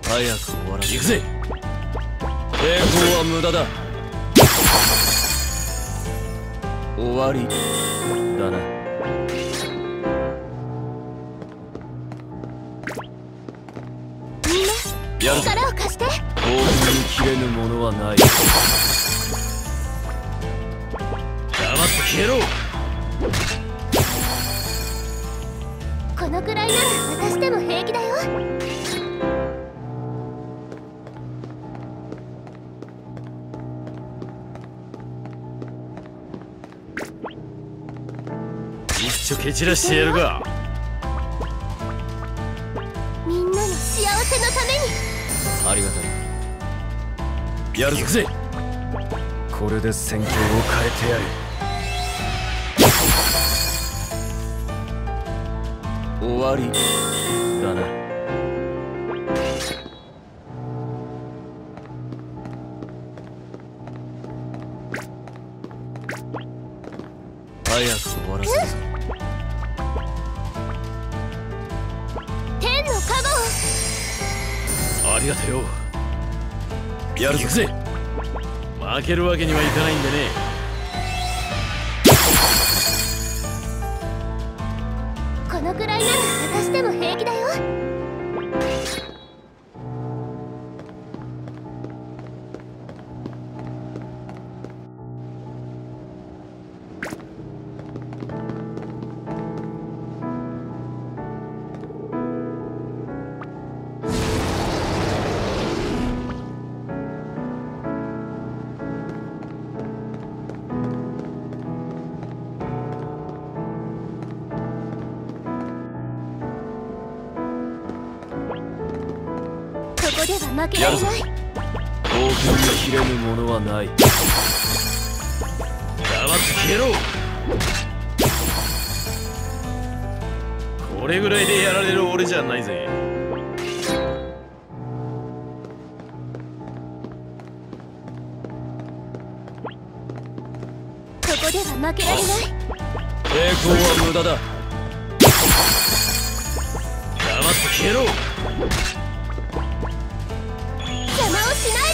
早く終わらせ行くぜ。抵抗は無駄だ。終わりだな。 みんな力を貸して。 興奮に切れぬものはない。黙って消えろ。 このくらいなら私でも平気だよ。 一丁蹴散らしてやるか。 みんなの幸せのために。 ありがたい。やるぜ。これで戦況を変えてやる。終わりだな。早く終わらせるぞ。 天の加護。 ありがとうよ。やるぜ。負けるわけにはいかないんでね。 このくらいなら私でも平気だよ。ここでは負けられない。 興奮に切れぬものはない。黙って消えろ。これぐらいでやられる俺じゃないぜ。 ここでは負けられない。 抵抗は無駄だ。黙って消えろ。 邪魔をしない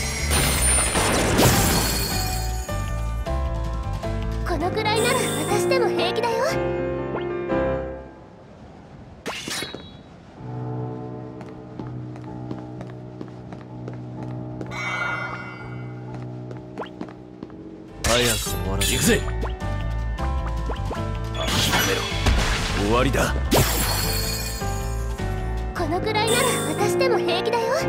で。このくらいなら私でも平気だよ。 早く終わらせ行くぜ。諦めろ。終わりだ。 このくらいなら私でも平気だよ。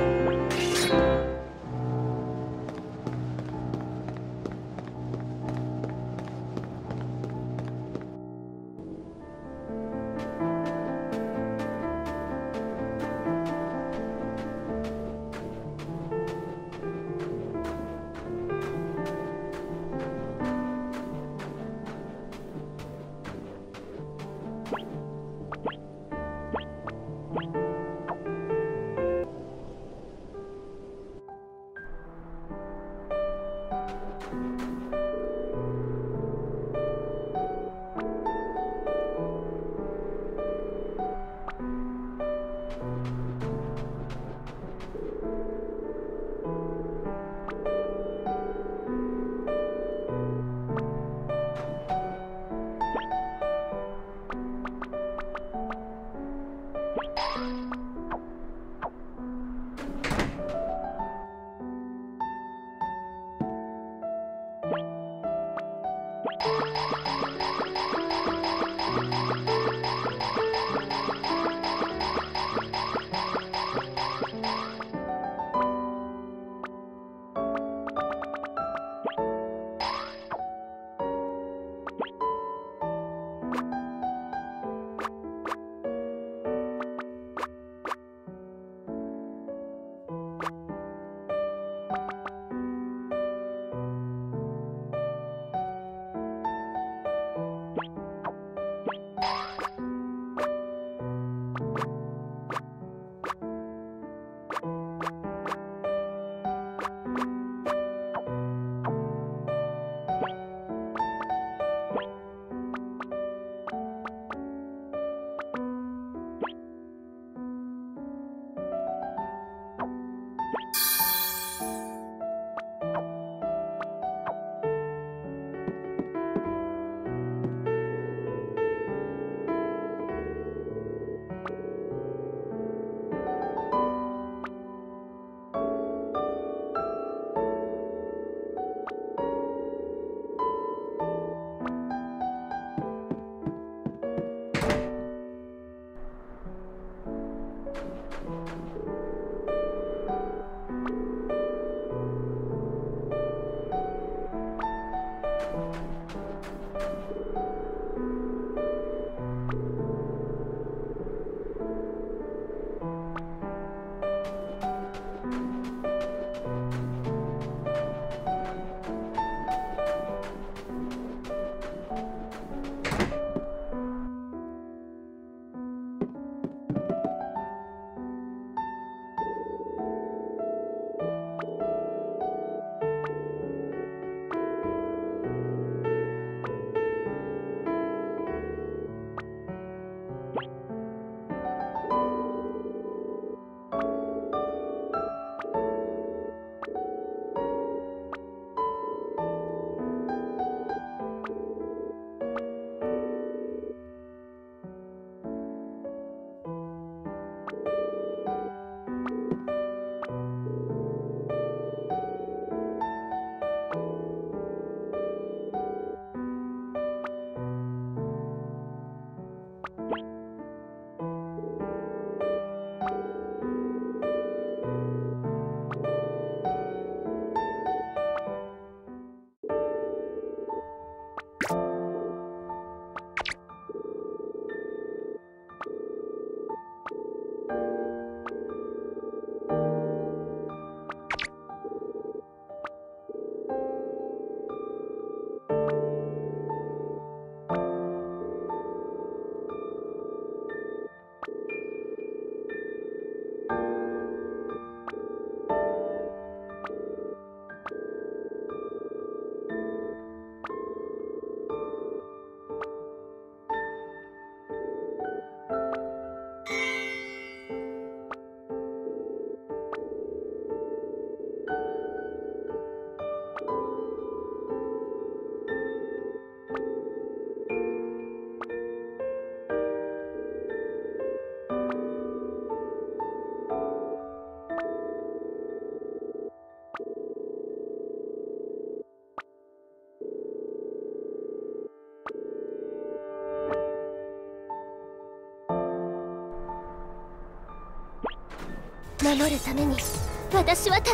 守るために私は戦う。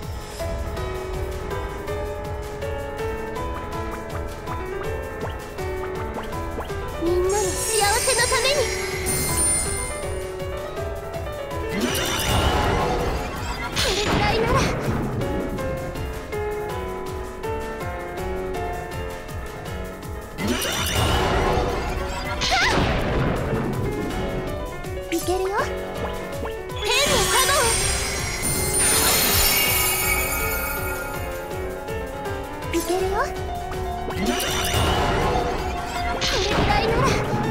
みんなの幸せのために。これくらいなら。いけるよ。天のカモン。いけるよ。これくらいなら。天のカモン。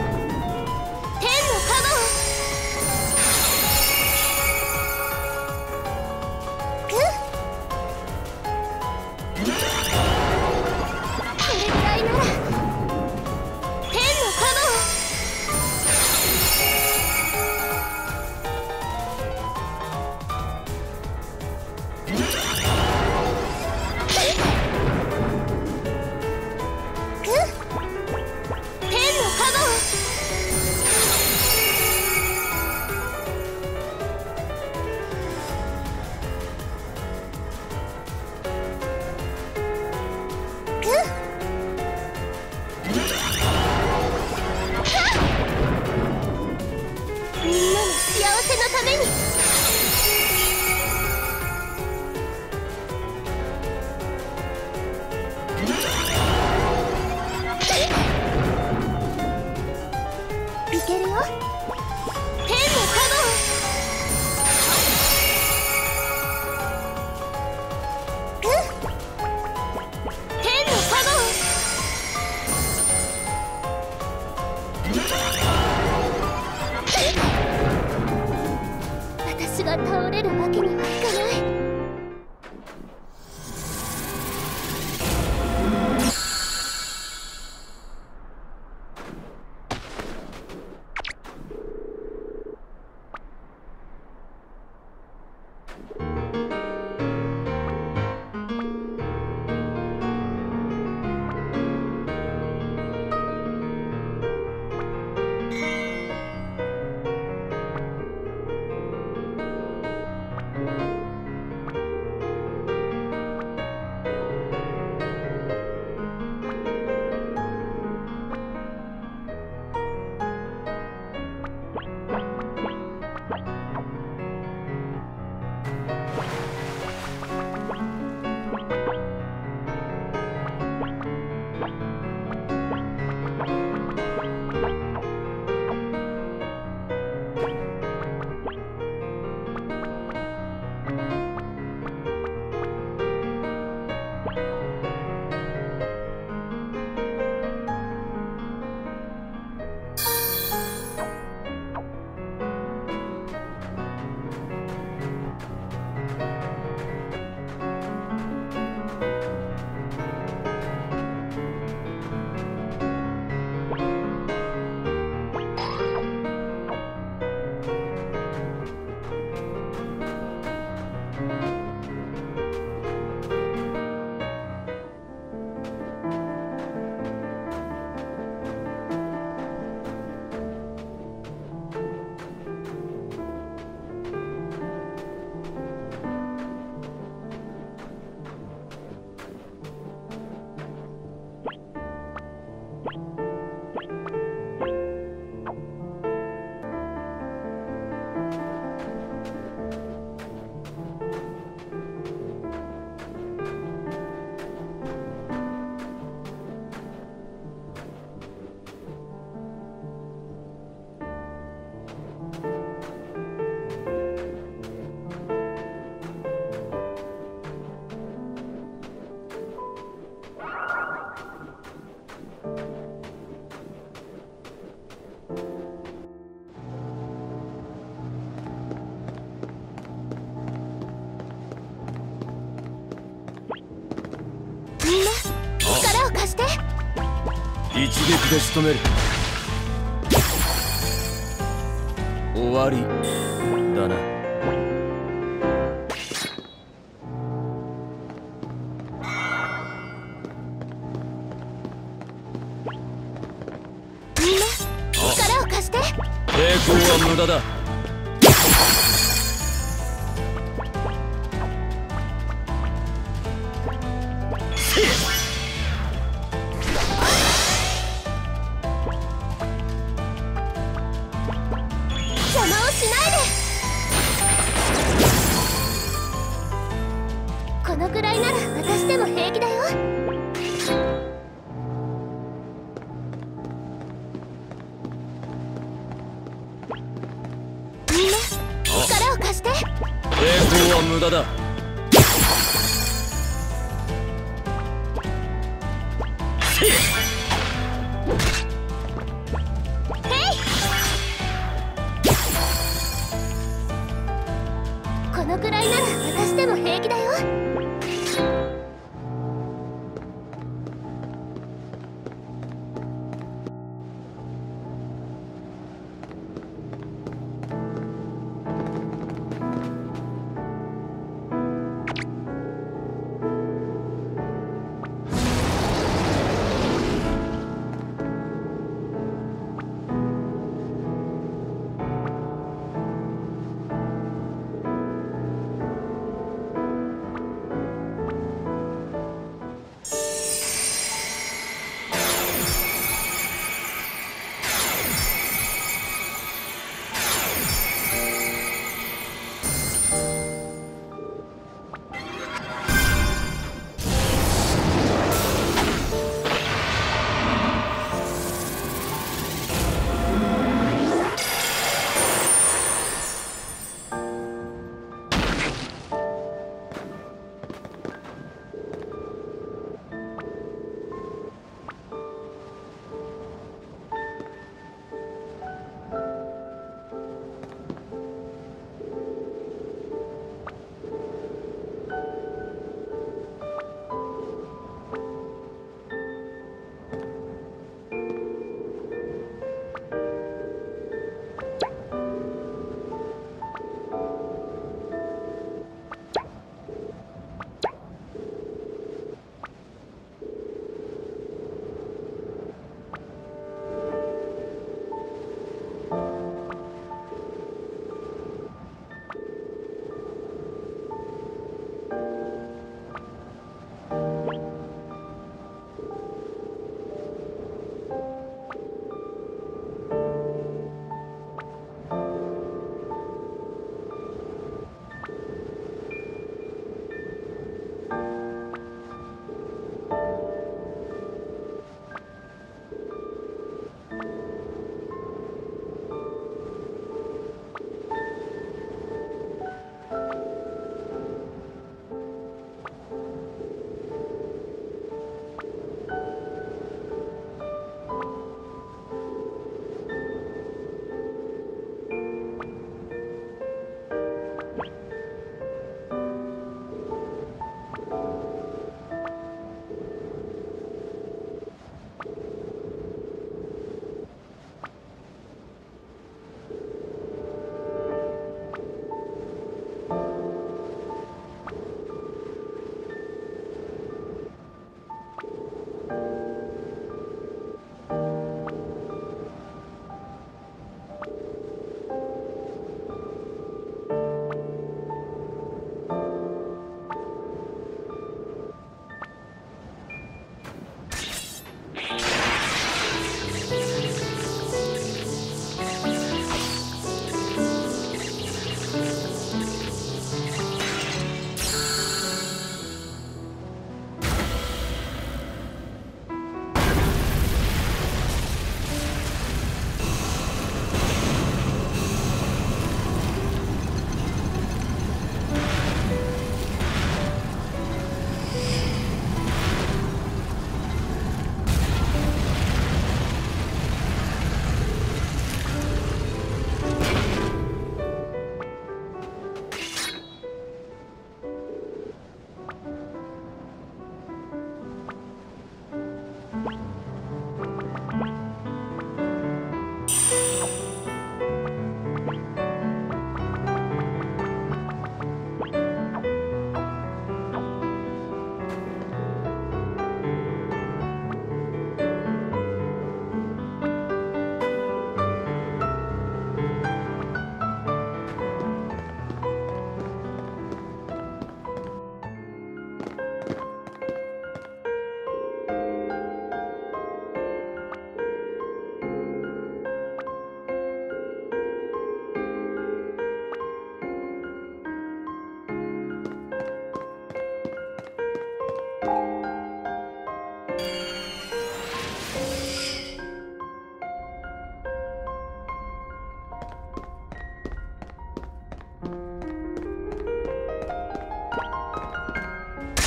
私が倒れるわけにはいかない。 一撃で仕留める。終わりだな。 みんな力を貸して。 抵抗は無駄だ。 功は無駄だ。 このくらいなら私でも平気だよ。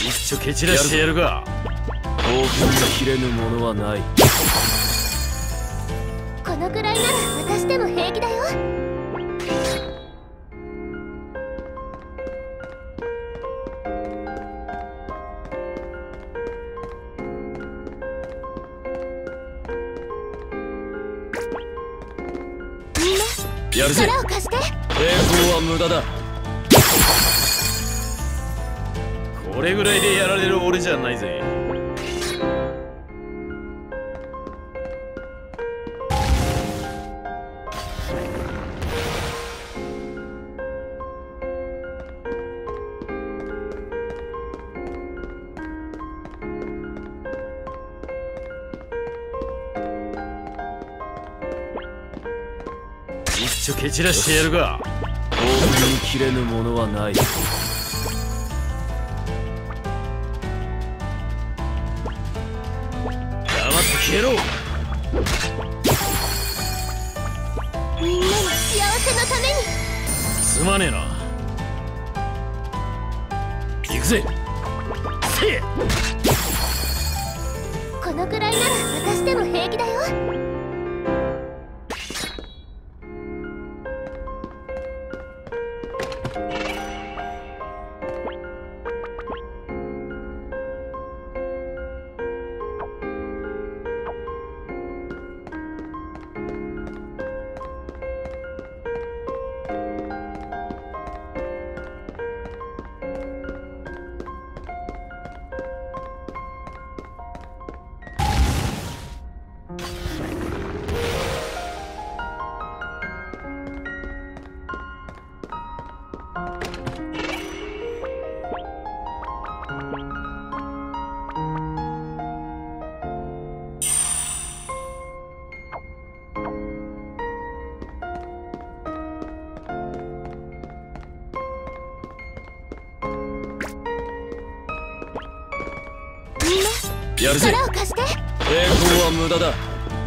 一丁蹴散らしてやるか。 興奮が切れぬものはない。 このくらいなら私でも平気だよ。みんなやるぜ。 力を貸して。 抵抗は無駄だ。 これぐらいでやられる俺じゃないぜ。一丁蹴散らしてやるか。 興奮に切れぬものはない。 消えろ。 みんなの幸せのために。 すまねえな。行くぜ。せえ。 このくらいなら私でも平気だよ。 やるぜ。 力を貸して。 抵抗は無駄だ。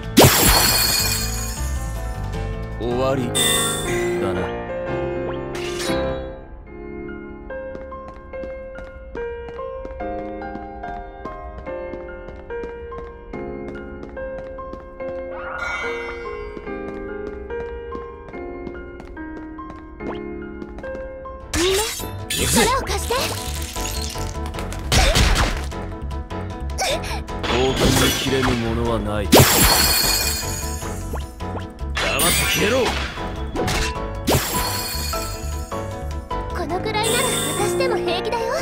終わりだな。 みんな力を貸して。 興奮に切れぬものはない。 黙って消えろ。 このくらいなら私でも平気だよ。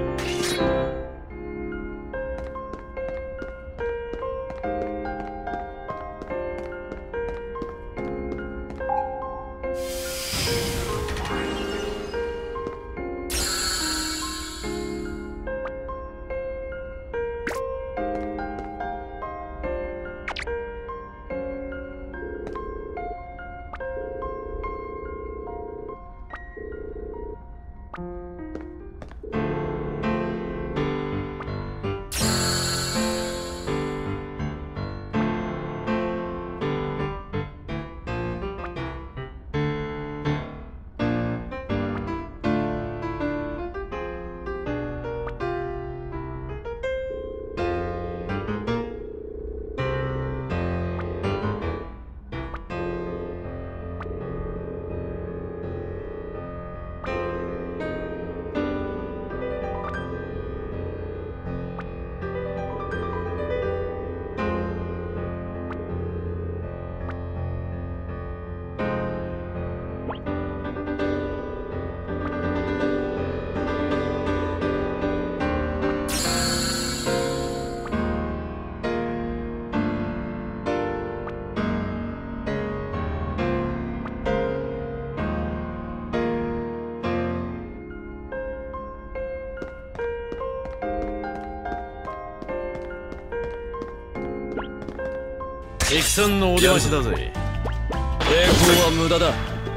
敵さんのお出ましだぜ。 抵抗は無駄だ。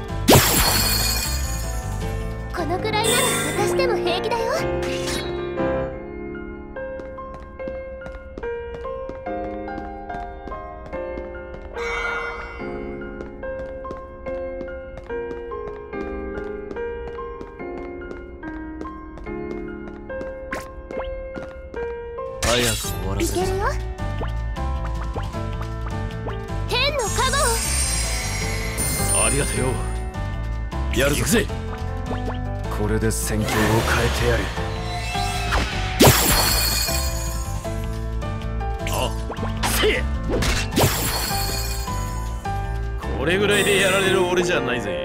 このくらいなら私でも平気だよ。 早く終わらせる。 いけるよ。天の加護。 ありがとうよ。 やるぞ。 行くぜ。 これで戦況を変えてやる。 あ、せえ。これぐらいでやられる俺じゃないぜ。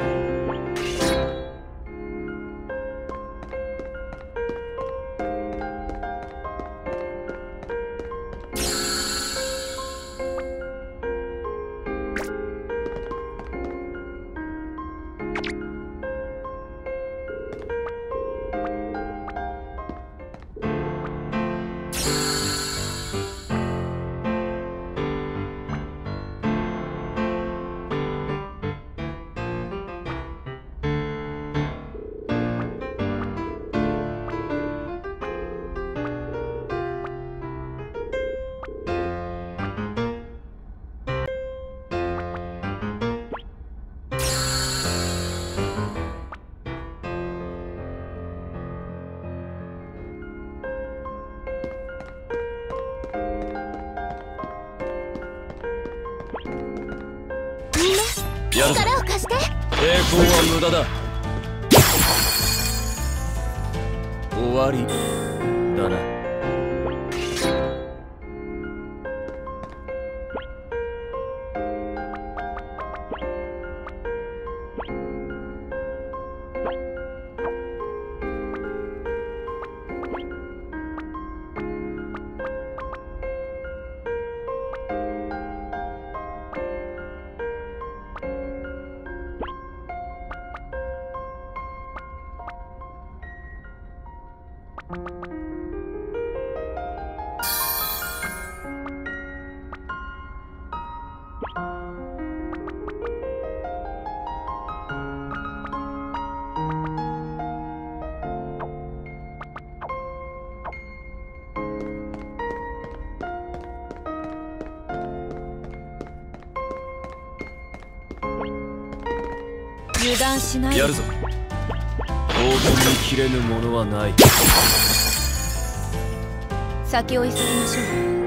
やるぞ。 力を貸して。 抵抗は無駄だ。終わりだな。 油断しない。 やるぞ。当分に切れぬものはない。 先を急ぎましょう。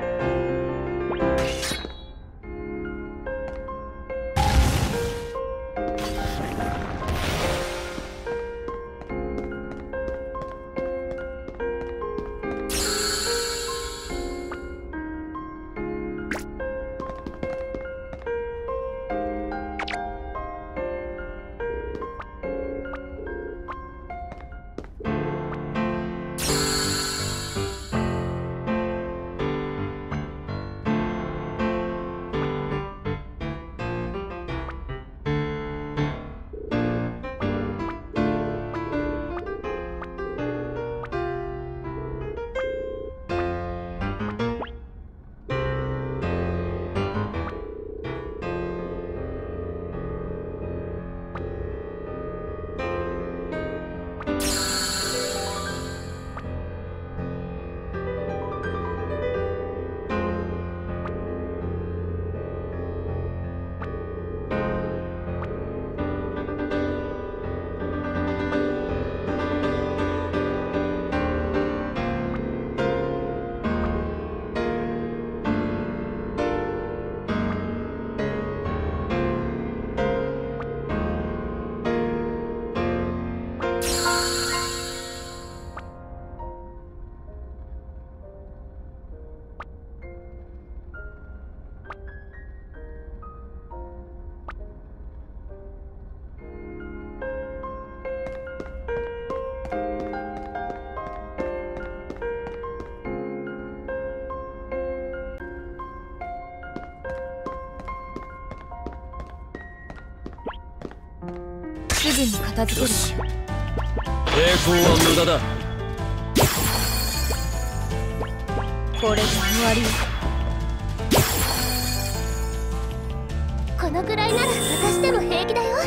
すぐに片付ける。 抵抗は無駄だ。 これで終わり。このくらいなら私でも平気だよ。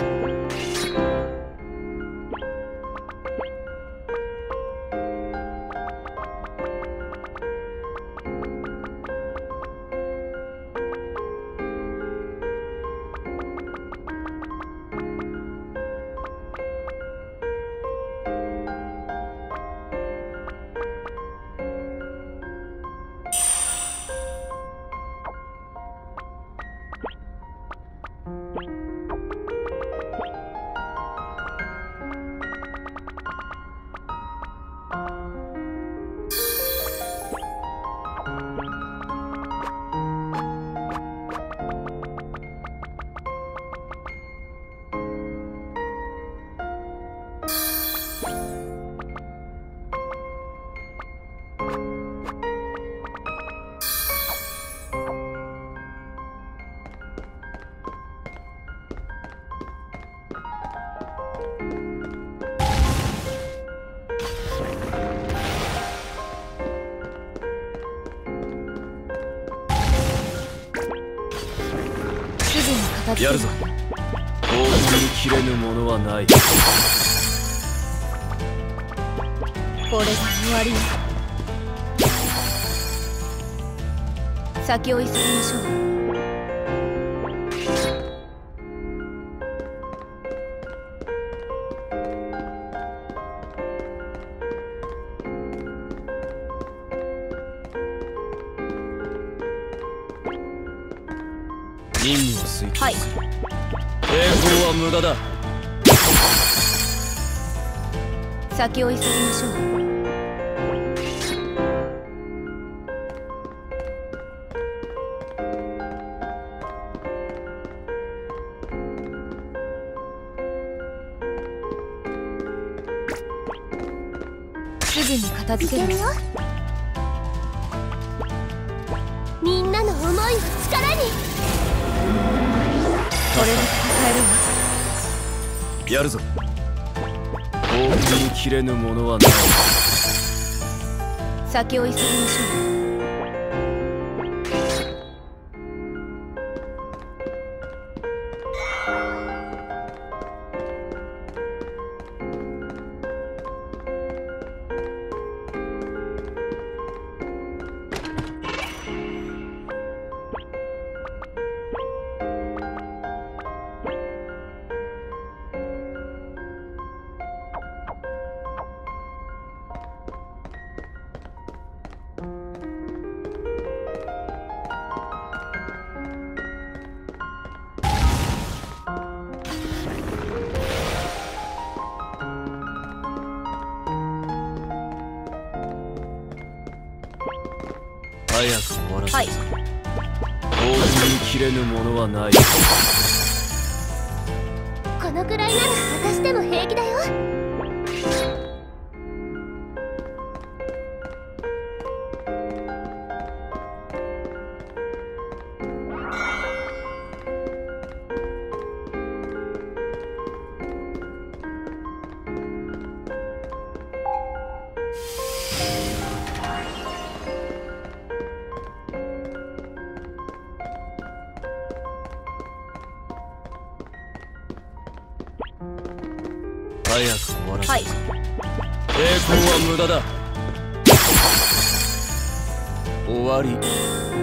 やるぞ。大きに切れぬものはない。 これで終わりよ。先を急ぎましょう。 任務を遂行する。 はい。 抵抗は無駄だ。 先を急ぎましょう。すぐに片付けるよ。みんなの思いを力に。これで戦えるわ。 やるぞ。大きに切れぬものはない。 先を急ぎましょう。 早く終わらせる。 はい。 大きに切れぬものはない。 このくらいなら私でも平気だよ。 早く終わらせる。 はい。 抵抗は無駄だ。終わり。